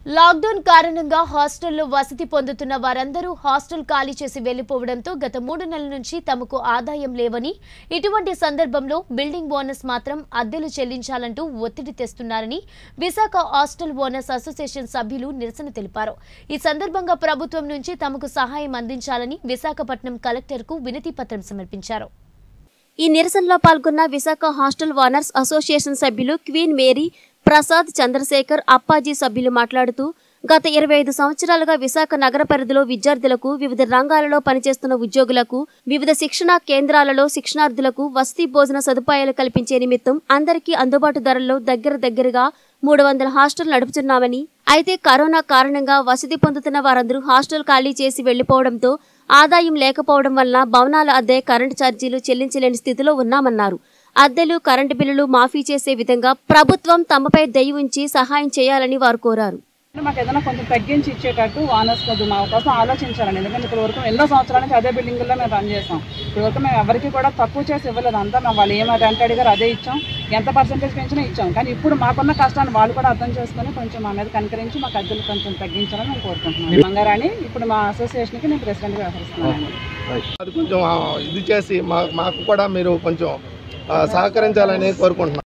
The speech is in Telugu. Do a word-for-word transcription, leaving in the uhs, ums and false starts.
లాక్డౌన్ కారణంగా హాస్టల్లో వసతి పొందుతున్న వారందరూ హాస్టల్ ఖాళీ చేసి వెళ్లిపోవడంతో గత మూడు నెలల నుంచి తమకు ఆదాయం లేవని, ఇటువంటి సందర్భంలో బిల్డింగ్ ఓనర్స్ మాత్రం అద్దెలు చెల్లించాలంటూ ఒత్తిడి తెస్తున్నారని విశాఖ హాస్టల్ ఓనర్స్ అసోసియేషన్ సభ్యులు నిరసన తెలిపారు. ఈ సందర్భంగా ప్రభుత్వం నుంచి తమకు సహాయం అందించాలని విశాఖపట్నం కలెక్టర్కు వినతి పత్రం సమర్పించారు. ఈ నిరసనలో పాల్గొన్న విశాఖ హాస్టల్ ఓనర్స్ అసోసియేషన్ సభ్యులు క్వీన్ మేరీ, ప్రసాద్, చంద్రశేఖర్, అప్పాజీ సభ్యులు మాట్లాడుతూ గత ఇరవై ఐదు సంవత్సరాలుగా విశాఖ నగర పరిధిలో విద్యార్థులకు, వివిధ రంగాలలో పనిచేస్తున్న ఉద్యోగులకు, వివిధ శిక్షణా కేంద్రాలలో శిక్షణార్థులకు వసతి భోజన సదుపాయాలు కల్పించే నిమిత్తం అందరికీ అందుబాటు ధరల్లో దగ్గర దగ్గరగా మూడు వందల హాస్టల్ నడుపుతున్నామని, అయితే కరోనా కారణంగా వసతి పొందుతున్న వారందరూ హాస్టల్ ఖాళీ చేసి వెళ్లిపోవడంతో ఆదాయం లేకపోవడం వల్ల భవనాల అద్దె, కరెంటు ఛార్జీలు చెల్లించలేని స్థితిలో ఉన్నామన్నారు. అద్దెలు, కరెంటు బిల్లులు మాఫీ చేసే విధంగా ప్రభుత్వం తమపై దయ ఉంచి సహాయం చేయాలని వారు కోరారు. మాకు ఏదైనా కొంచెం తగ్గించి ఇచ్చేటట్టు వానర్స్ కొద్ది మా కోసం ఆలోచించాలండి. ఎందుకంటే ఇప్పుడు వరకు ఎన్నో సంవత్సరాల నుంచి అదే బిల్డింగ్లో మేము రన్ చేస్తాం. ఇప్పుడు వరకు మేము ఎవరికి కూడా తక్కువ చేసి ఇవ్వలేదు. అంతా మేము వాళ్ళు ఏమో రెంట్ అడిగారు అదే ఇచ్చాం, ఎంత పర్సెంటేజ్ పెంచినా ఇచ్చాం. కానీ ఇప్పుడు మాకున్న కష్టాన్ని వాళ్ళు కూడా అర్థం చేసుకుని కొంచెం మా మీద కనికరించి మాకు అద్దెలు కొంచెం తగ్గించాలని మేము కోరుకుంటున్నాం. మంగారాణి ఇప్పుడు మా అసోసియేషన్కి నేను ప్రెసిడెంట్గా వ్యవహరిస్తున్నాను. అది కొంచెం ఇది చేసి మాకు కూడా మీరు కొంచెం సహకరించాలని కోరుకుంటున్నాను.